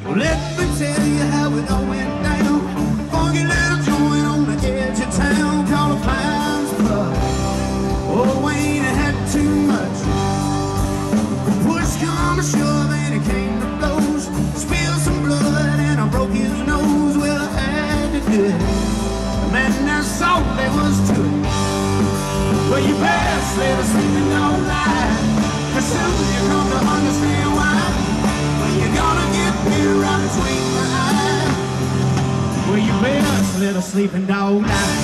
Let me tell you how it all went down. Funky little joint on the edge of town called a Clown's Pub. Oh, Wayne had too much. Push come to shove and it came to blows. Spilled some blood and I broke his nose. Well, I had to do it. Man, that's all there was to it. Well, you best let us sleep and don't lie, 'cause soon you're gonna understand why. Well, you're gonna get me right between my eyes. Well, you best let us sleep and don't lie.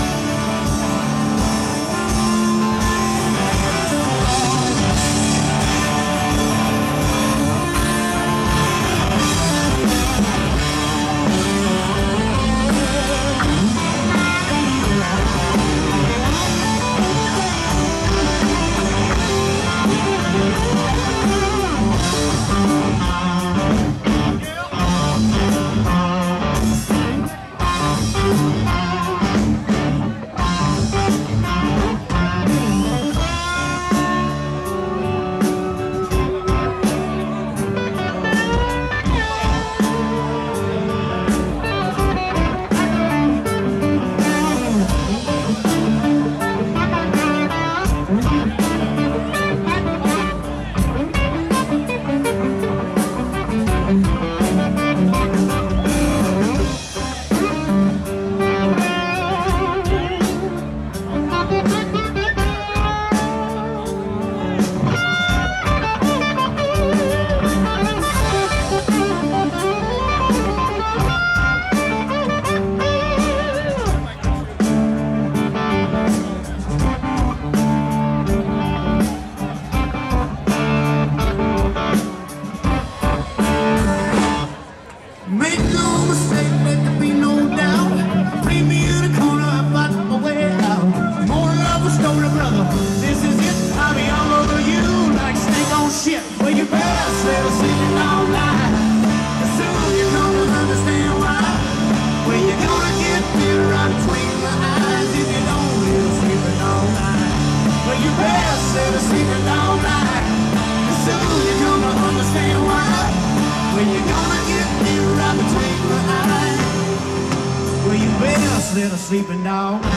Make no mistake, let there be no doubt. Leave me in a corner, I fight my way out. More love a story, brother. This is it. I'll be all over you like snake on shit. Well, you best let us sleep it all night. Soon you're gonna understand why. Well, you're gonna get me right between my eyes if you don't let us sleep it all night. Well, you best let us sleep it all night. Soon you're gonna understand why. Well, you're gonna get me right between my eyes. Well, you best let us sleep and dog.